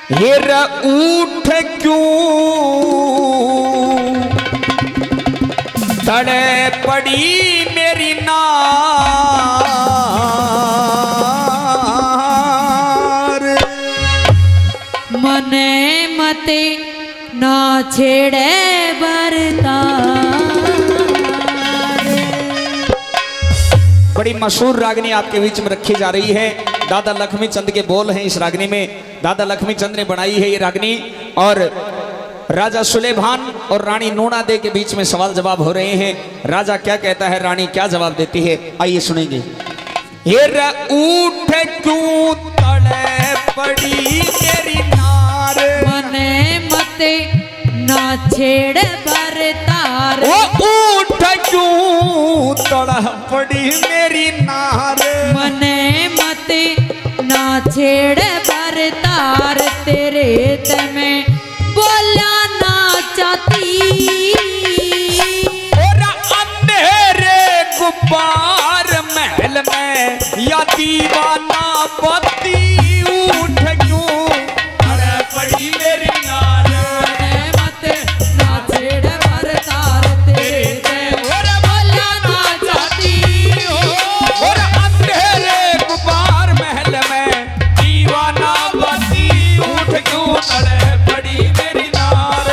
हेर उठ क्यों तड़े पड़ी मेरी नार। मने मते ना छेड़े बरतार। बड़ी मशहूर रागनी आपके बीच में रखी जा रही है। दादा लक्ष्मी चंद के बोल हैं इस रागनी में। दादा लक्ष्मी चंद ने बनाई है ये रागनी और राजा सुलेमान और रानी नूना दे के बीच में सवाल जवाब हो रहे हैं। राजा क्या कहता है, रानी क्या जवाब देती है, आइए सुनेंगे। हेर उठ क्यों तड़े पड़ी मेरी नार। मने मते ना छेड़ बरतार। ओ उठ क्यों तड़ा पड़ी मेरी नार। मने मते ना छेड़ बरतार। तेरे ते में बोला ना चाहती। और अंधेरे गुब्बार महल में या दीवाना बत्ती उठ क्यों तड़े पड़ी मेरी नार। मने मते ना छेड़ बरतार। तेरे ते और बोला ना चाहती। और अंधेरे गुब्बार महल में दीवाना बत्ती उठ क्यों तड़े पड़ी मेरी नार।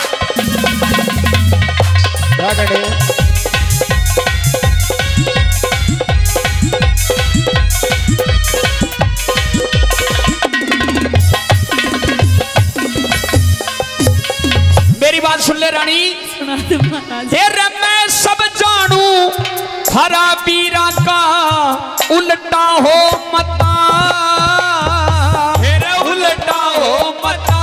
क्या करे मेरी बात सुन ले रानी। सुना दो महाराज। तेरे मैं सब जानू हरा पीरा का उल्टा हो मता। तेरे उल्टा हो मता।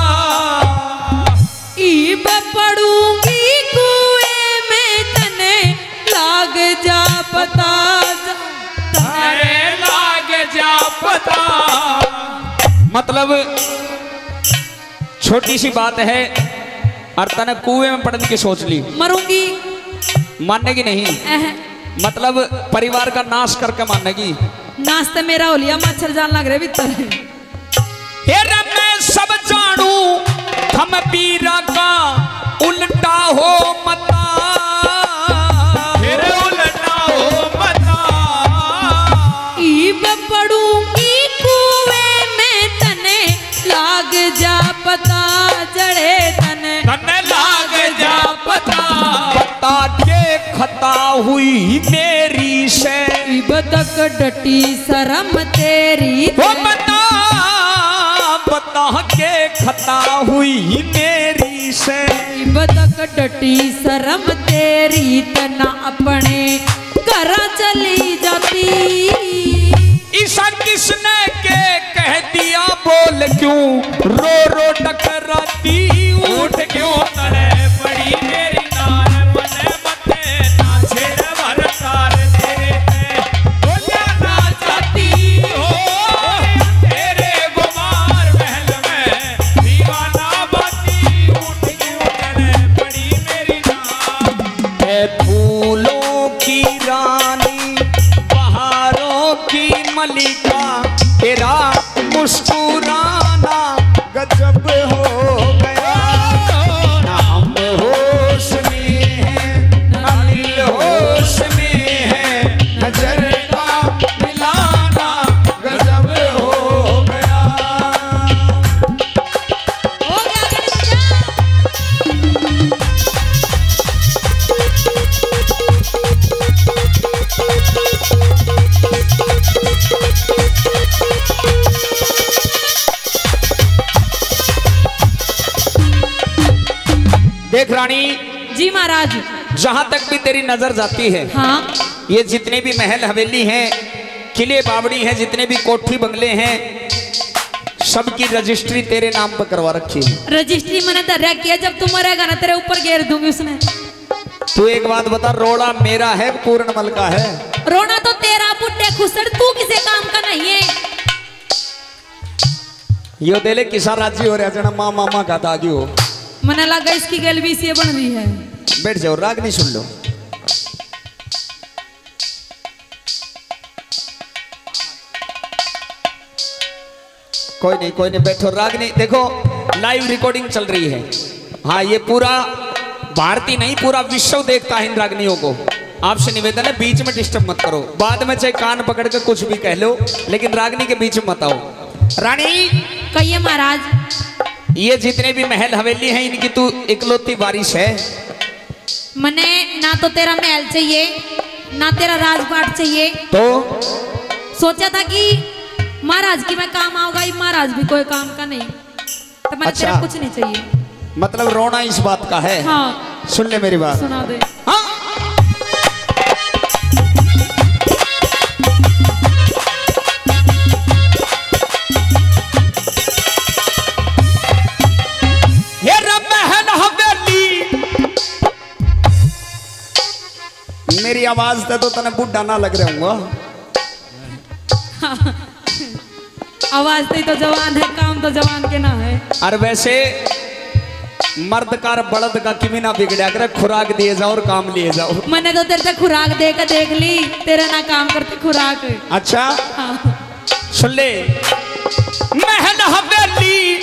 ईब पड़ूंगी कुएं में तने लाग जा पता। अरे लाग जा पता। मतलब छोटी सी बात है और तने कुएं में पड़ने की सोच ली, मरूंगी। मानेगी नहीं। मतलब परिवार का नाश करके मानेगी। नाश्ता मेरा हो लिया, मच्छर जान लग रहे भीतर। तेरे मैं सब जानू हम पीरा का उल्टा हो मता। तेरे उल्टा हो मता। ईब पड़ूंगी कुएं में तने लाग जा पता। जड़े तने तने लाग जा पता। पता के खता हुई मेरी से ईब तक डटी शर्म तेरी। वो बता पता के खता हुई मेरी से। ईब तक डटी शर्म तेरी। तना अपने घर चली जाती। ईसा किसने के कह दिया बोल क्यों रो रो टकराती। उठ क्यों तड़े पड़ी मेरी नार। मने मते ना छेड़ बरतार। तेरे पे बोला ना चाहती हो। तेरे गुमार महल में दीवाना बत्ती उठ क्यों तड़े पड़ी मेरी नार। ए फूलों की रानी बहारों की मलिका तेरा मुस्कुराना गजब हो गया। ना हम होश में हैं ना दिल होश में है। नजर का मिलाना गजब हो गया। हो गया गणेश जा। देख रानी, जी महाराज। जहां तक भी तेरी नजर जाती है, हाँ ये जितने भी महल हवेली हैं, किले बावड़ी हैं, जितने भी कोठी बंगले हैं, सबकी रजिस्ट्री तेरे नाम पर करवा रखी है। रजिस्ट्री मैंने दर्या किया। जब तुम मरेगा ना तेरे ऊपर घेर दूंगी उसने। तू एक बात बता, रोड़ा मेरा है पूर्णमल का है? रोना तो तेरा बुड्ढे खुसड़, तू किसे काम का नहीं है। यो देले किसा राजी हो रहा जना माँ मामा का तागी हो। मैंने लगा इसकी गल भी से बन रही है। बैठ जाओ, राग नहीं सुन लो। कोई नहीं बैठो। रागनी देखो लाइव रिकॉर्डिंग चल रही है। हाँ ये पूरा भारतीय नहीं पूरा विश्व देखता है इन रागनियों को। आपसे निवेदन है बीच में डिस्टर्ब मत करो। बाद में चाहे कान पकड़ के कुछ भी कह लो लेकिन रागनी के बीच में मत आओ। रानी कहिए महाराज। ये जितने भी महल हवेली हैं इनकी तू इकलौती वारिस है। मने ना तो तेरा महल चाहिए ना तेरा राजपाट चाहिए। तो सोचा था कि महाराज की मैं काम आऊंगा, ये महाराज भी कोई काम का नहीं, तो मैंने तेरा कुछ नहीं चाहिए। मतलब रोना इस बात का है। हाँ सुन ले मेरी बात। सुना दे। हाँ? ये महल हवेली मेरी आवाज से तो तने बुढ़ा ना लग रहा हूँ। आवाज तो जवान है, काम तो जवान के ना है। और वैसे मर्द का बड़द का किमी ना बिगड़ा कर खुराक दिए जाओ और काम लिए जाओ। मैंने तो तेरे से खुराक दे कर देख ली, तेरा ना काम करते खुराक। अच्छा हाँ। सुन ले। महल हवेली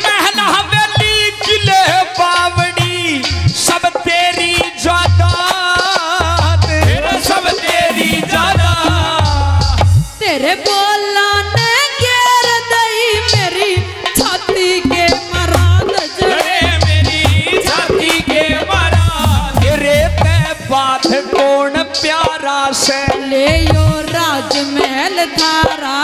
किले बावड़ी सब तेरी जायदाद, सब तेरी जायदाद। तेरे बोला ने घेर दई मेरी छाती के मराद, मेरी छाती के मराद। तेरे पे बात कौन प्यारा से ले यो राजमहल थारा।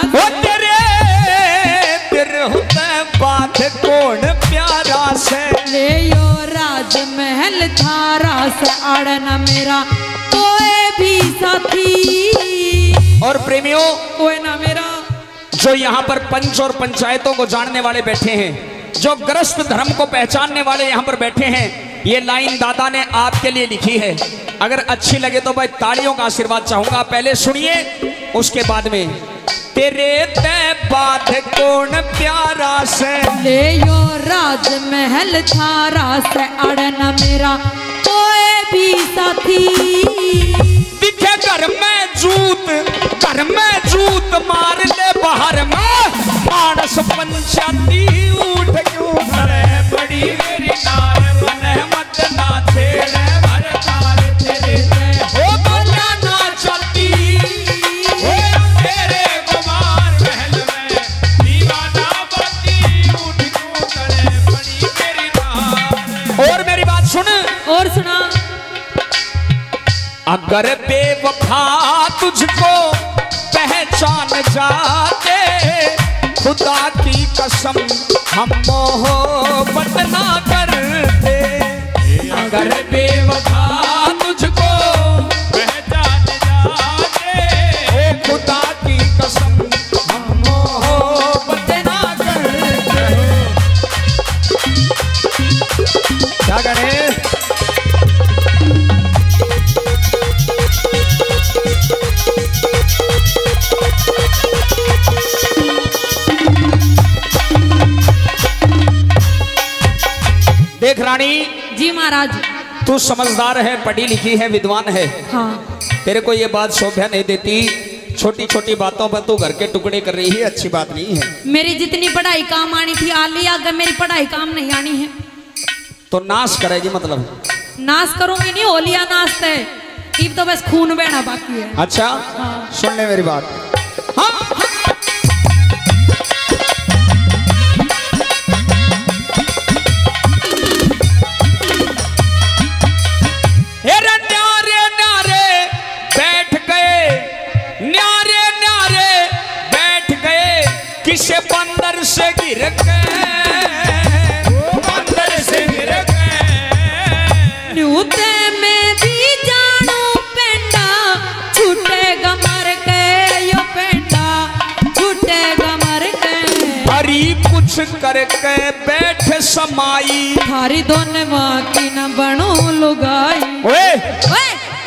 तेरे होते बात कौन प्यारा से ले यो राजमहल थारा से आड़ना मेरा कोई भी साथी। और प्रेमियों कोई ना मेरा। जो यहाँ पर पंच और पंचायतों को जानने वाले बैठे हैं, जो ग्रस्त धर्म को पहचानने वाले यहाँ पर बैठे हैं, ये लाइन दादा ने आपके लिए लिखी है। अगर अच्छी लगे तो भाई तालियों का आशीर्वाद चाहूंगा। पहले सुनिए उसके बाद में। तेरे ते बात कौन प्यारा से ले यो राजमहल थारा से अड़ना मेरा कोई भी साथी। दिखे घर में जूत मार ले बाहर में मानस पंचायती उठ क्यों करे बड़ी मेरी नार बने मत ना छेड़े भर तार तेरे ओ बोला ना चलती ओ तेरे कुमार महल में दीवाना बत्ती उठ क्यों करे बड़ी मेरी नार। और मेरी बात सुन। और सुना। अगर बेवफा तुझको पहचान जाते खुदा की कसम हम मोहब्बत ना करते। अगर बेवफा तुझको पहचान जाते खुदा की कसम हम मोहब्बत ना करते। क्या करें? देख रानी जी महाराज। तू समझदार है, पढ़ी लिखी है, विद्वान है। हाँ। तेरे को ये बात शोभा नहीं देती। छोटी छोटी बातों पर तू घर के टुकड़े कर रही है, अच्छी बात नहीं है। मेरी जितनी पढ़ाई काम आनी थी आ ली, अगर मेरी पढ़ाई काम नहीं आनी है तो नाश करेगी। मतलब नाश करूंगी नहीं, होलिया नाश है अब तो बस खून बहना बाकी है। अच्छा हाँ। सुन ले मेरी बात। हाँ, हाँ। न्यारे न्यारे बैठ गए, न्यारे न्यारे बैठ गए, किसे बंदर से गिर गए, बंदर से गिर गए। न्यूते में भी जानू पेंडा छूटेगा मर के, यो पेंडा छूटेगा मर के। हरी कुछ करके बैठ समाई, थारी दोनों माँ की न बनू लुगाई। ओए ओए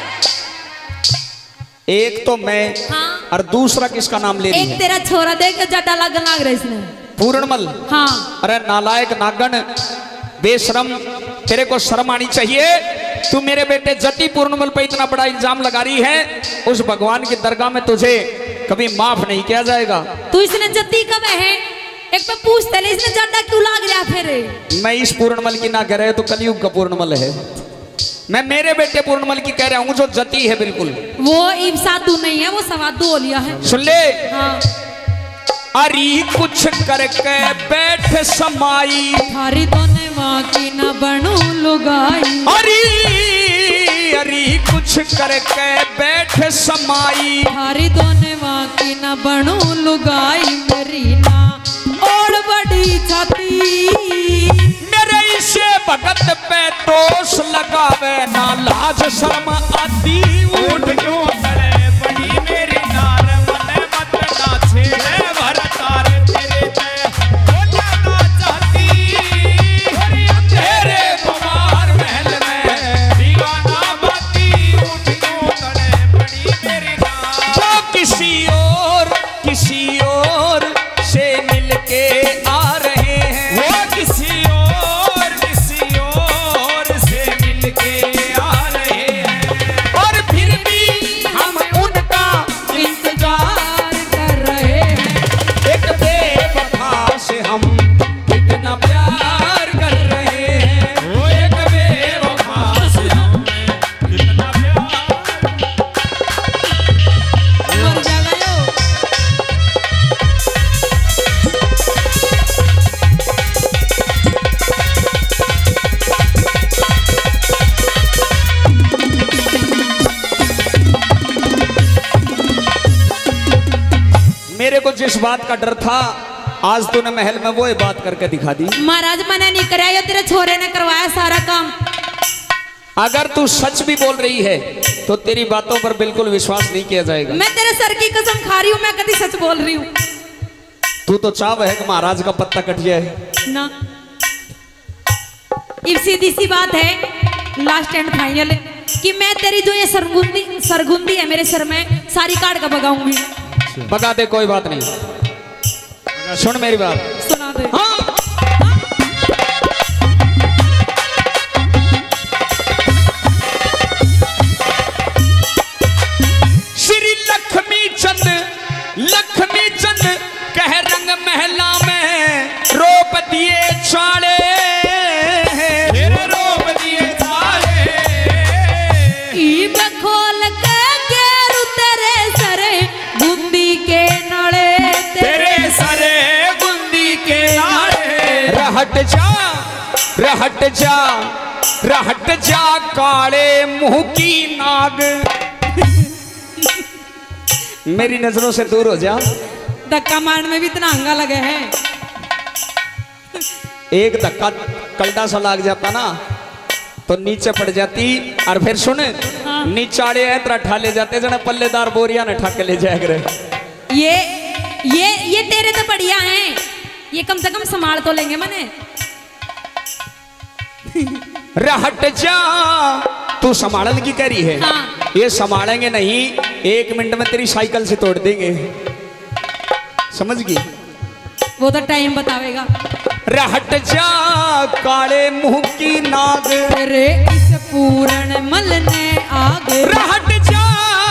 एक तो मैं हाँ। और दूसरा किसका नाम ले रही एक है? तेरा छोरा देख के जटा लगन लग रहा इसने। पूर्णमल। हाँ। अरे नालायक नागन बेशरम, तेरे को शर्म आनी चाहिए। तू मेरे बेटे जटी पूर्णमल पे इतना बड़ा इल्जाम लगा रही है। उस भगवान की दरगाह में तुझे कभी माफ नहीं किया जाएगा। तू इसने जती कब है? एक पे पूछते ले इसने जड्डा क्यों लाग रहा फिर। मैं इस पूर्णमल की ना कह रहे तो कलयुग का पूर्णमल है। मैं मेरे बेटे पूर्णमल की कह रहा हूँ जो जती है बिल्कुल। वो इब साधु नहीं है, वो सवादु ओलिया है। सुन ले। हाँ। अरे कुछ करके बैठ समाई, थारी तो ने माँ की न बनू लुगाई। अरे कुछ करके बैठ समाई, थारी तो ने माँ की न बनू लुगाई। मेरी ना ओढ़ बड़ी छाती, मेरे इसे भगत पे दोष लगावे ना लाज शर्म आती। उठ क्यों करे बड़ी मेरी नार, मने मत ना छेड़े भरतार तेरे पे बोला ना चाहती। तेरे कुमार महल में दीवाना बाती, उठ क्यों करे बड़ी मेरी नार। वो किसी और से मिलके आ रहे हैं, वो किसी और से मिलके आ रहे हैं। और फिर भी हम उनका इंतजार कर रहे हैं। एक बेवफा से हम कितना प्यार कर रहे हैं। वो एक बेवफा से हम कितना प्यार। मर जाएगा यो। मेरे को जिस बात का डर था आज तूने महल में वो बात करके दिखा दी। महाराज मैंने नहीं कराया, ये तेरे छोरे ने करवाया सारा काम। अगर तू सच भी बोल रही है तो तेरी बातों पर बिल्कुल विश्वास नहीं किया जाएगा। मैं तेरे सर की कसम खा रही हूँ, मैं कभी सच बोल रही हूँ तू तो चाव है कि महाराज का पत्ता कट जाए ना। ये सीधी सी बात है, लास्ट एंड फाइनल, कि मैं तेरी जो ये सरगुंदी है मेरे सर में सारी काट का भगाऊंगी। बता दे, कोई बात नहीं। सुन मेरी बात, सुना दे। हाँ। श्री लक्ष्मी चंद कह रंग महला में रोप दिए चाले, रोप दिए चाले। ईब खोल के गेरू तेरे सरे गुंदी के नाले, तेरे सरे गुंदी के नाले। रहट जा काले मुंह की नाग। मेरी नजरों से दूर हो जा। धक्का मारने में भी इतना हंगा लगे है। एक धक्का कलडा सा लग जाता ना तो नीचे पड़ जाती। और फिर सुन, हाँ। नीचाड़े है तरह ठाले जाते जना पल्लेदार बोरिया ने ठाके ले जाया करे। ये तेरे तो बढ़िया हैं, ये कम से कम संभाल तो लेंगे मने। रहट जा, तू संभालन की कह रही है। हाँ। ये संभालेंगे नहीं, 1 मिनट में तेरी साइकिल से तोड़ देंगे, समझ गई? वो तो टाइम बतावेगा। रहट जा काले मुंह की नाग, तेरे इस पूर्ण मलने आग। रहट जा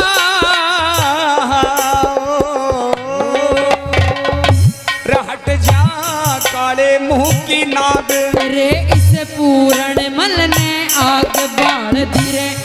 काले मुंह की नाग। तेरे इस पूर्ण मलने आग बाल धीरे